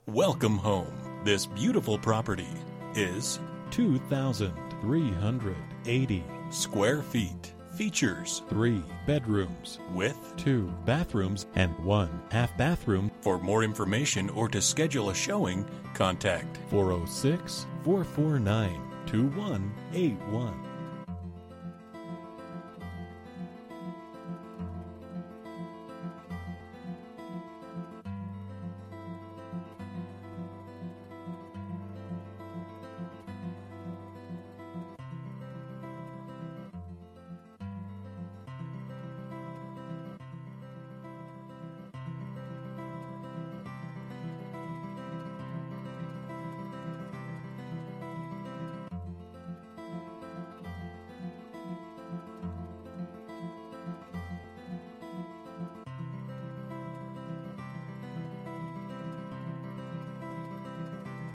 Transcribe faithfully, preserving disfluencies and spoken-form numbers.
Welcome home. This beautiful property is two thousand three hundred eighty square feet. Features three bedrooms with two bathrooms and one half bathroom. For more information or to schedule a showing, contact four oh six, four four nine, two one eight one.